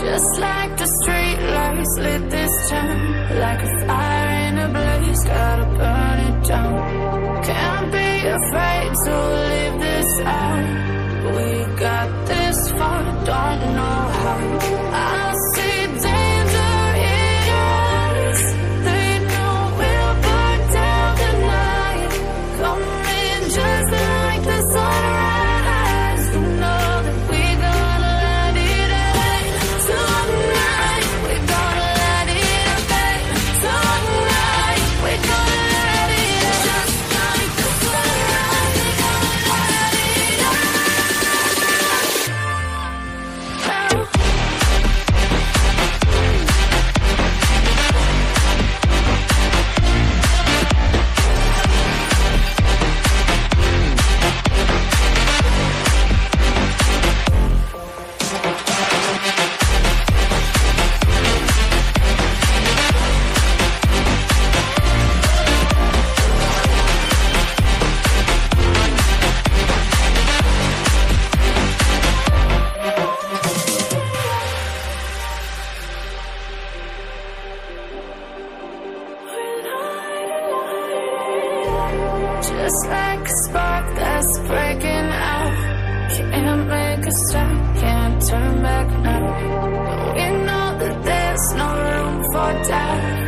Just like the street lights lit this town, like a fire in a blaze, gotta burn it down. Can't be afraid to leave this out. We got this far, don't know how. I see danger in your eyes. They know we'll burn down the night. Coming just like the sunrise. You know that we gonna let it out tonight. We gonna let it out tonight. We gonna let it out just like the sunrise. We gonna let it out. Just like a spark that's breaking out. Can't make a stop, can't turn back now. We know that there's no room for doubt.